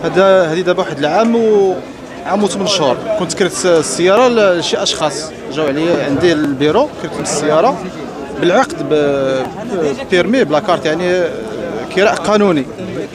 هذه دابا واحد العام عام و8 شهور كنت كرت السياره لشي اشخاص جاو عليا عندي البيرو، كرت السياره بالعقد بيرمي بلا كارت، يعني كراء قانوني.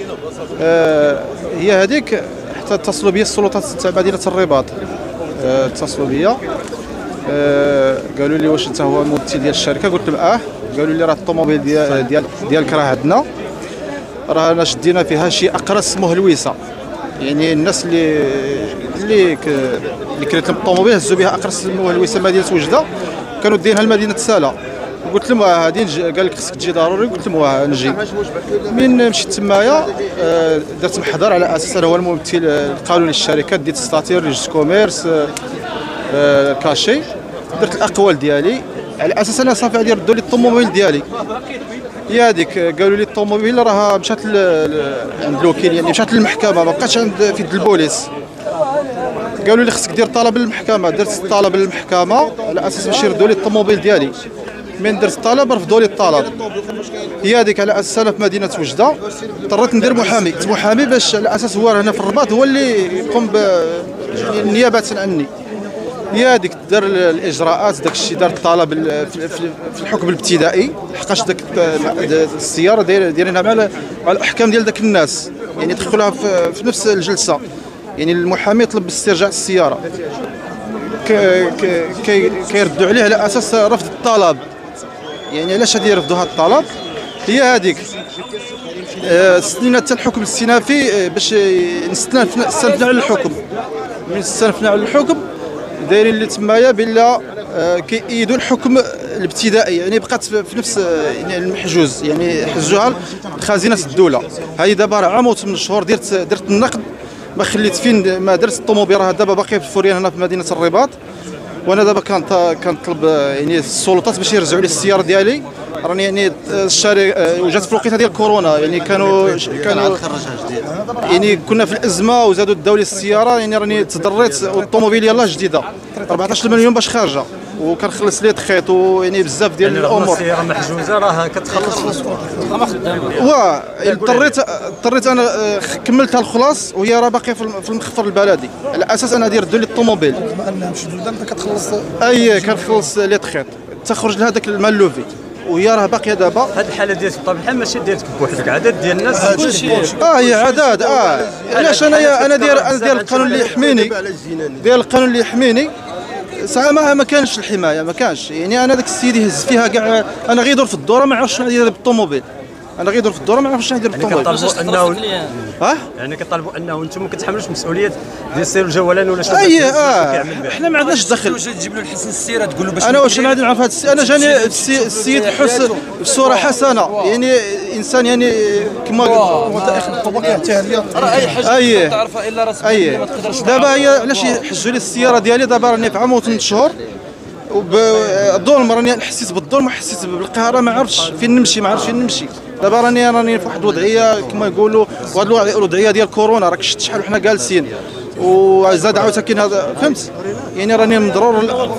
هي هذيك حتى اتصلوا بيا السلطات تاع مدينه الرباط، اتصلوا بيا قالوا لي واش انت هو الممثل ديال الشركه؟ قلت لهم قالوا لي راه الطوموبيل ديالك راه عندنا، راه شدينا فيها شي اقراص اسمه هلويسه، يعني الناس اللي كريت لهم الطوموبيل هزوا بها اقراص اسمه هلويسه مدينه وجده، كانوا دايرينها لمدينه سالا. قلت لهم هادي، قال لك خصك تجي ضروري. قلت لهم نجي. من مشيت تمايا درت محضر على اساس انا هو الممثل القانوني للشركه، ديت ستاتير ريجست كوميرس كاشي، درت الاقوال ديالي على اساس انا صافي غادي يردوا لي الطوموبيل ديالي. هي هذيك قالوا لي الطوموبيل راه مشات عند الوكيل، يعني مشات للمحكمه، ما بقاتش عند في يد البوليس. قالوا لي خصك دير طلب للمحكمه. درت طلب للمحكمه على اساس باش يردوا لي الطوموبيل ديالي. من درت الطلب رفضوا لي الطلب. هي هذيك على اساس انا في مدينه وجده اضطريت ندير محامي باش على اساس هو هنا في الرباط هو اللي يقوم نيابه عني. هي هذيك دار الاجراءات، داك الشيء دار الطلب في الحكم الابتدائي، لحقاش داك السياره دايرينها مع الاحكام ديال داك الناس، يعني دخلوها في نفس الجلسه. يعني المحامي طلب باسترجاع السياره، كيردوا عليه على اساس رفض الطلب. يعني علاش غادي يرفضوا هذا الطلب؟ هي هذيك استنينا حتى الحكم الاستئنافي باش نستنفنا على الحكم. من استنفنا على الحكم دايرين اللي تمايا بلا كيأيدوا الحكم الابتدائي، يعني بقات في نفس يعني المحجوز، يعني حجوها خزينه الدوله. هذه دابا راه عام و8 شهور درت النقد، ما خليت فين ما درت. الطوموبيل راه دابا باقي في الفوريان هنا في مدينه الرباط، وانا دابا كنطلب يعني السلطات باش يرجعوا لي السياره ديالي. راني يعني الشارع وجات في الوقيته ديال كورونا، يعني كانوا يعني كنا في الازمه وزادوا داو لي السياره، يعني راني تضريت. والطوموبيل يلاه جديده 14 مليون باش خارجه، وكنخلص لي تخيط ويعني بزاف ديال الامور. السياره محجوزه راه كتخلص فلوس ما خدامه. اضطريت انا كملتها الخلاص وهي راه باقيه في المخفر البلدي، على اساس انا يردوا لي الطوموبيل. انها مشدوده انت كتخلص. كنخلص لي تخيط تخرج لهذاك المال لوفي، وهي راه باقيه دابا. هذه الحاله ديالك بطبيعه الحال ماشي ديالك بوحدك، عدد ديال الناس. هي عدد. علاش انا داير القانون اللي يحميني، ساعه ما كانش الحمايه، ما كانش. يعني انا داك السيد يهز فيها كاع، انا غيدور في الدوره ما عرفش شنو غادي يدير بالطوموبيل. يعني كطالبوا انه انتم ما كتحملوش مسؤوليه ديال سير الجولان ولا شنو؟ حنا ما عندناش دخل. واش تجيب له الحسن السير تقول له باش انا واش غادي نعرف هذا انا جاني السيد حس بصوره حسنه، يعني انسان يعني كما وثائق الطبقه التاليه راه اي حاجه تعرفها الا راسك ما تقدرش. دابا هي علاش يحجوا لي السياره ديالي؟ دابا راني في عام و8 شهور، وبالظلم راني حسيت بالظلم وحسيت بالقهره، ما عرفتش فين نمشي. دابا راني في واحد الوضعيه كما يقولوا، وهذه الوضعيه ديال كورونا، راك شفت شحال وحنا جالسين، وزاد عاوتاني كاين هذا، فهمت؟ يعني راني مضرور.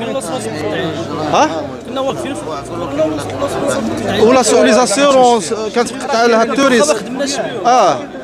كنا واقفين ولا سوليزاسيون كانت قطعه لها التوريست.